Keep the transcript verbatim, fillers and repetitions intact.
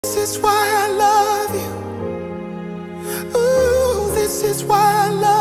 This is why I love you. Ooh, this is why I love you.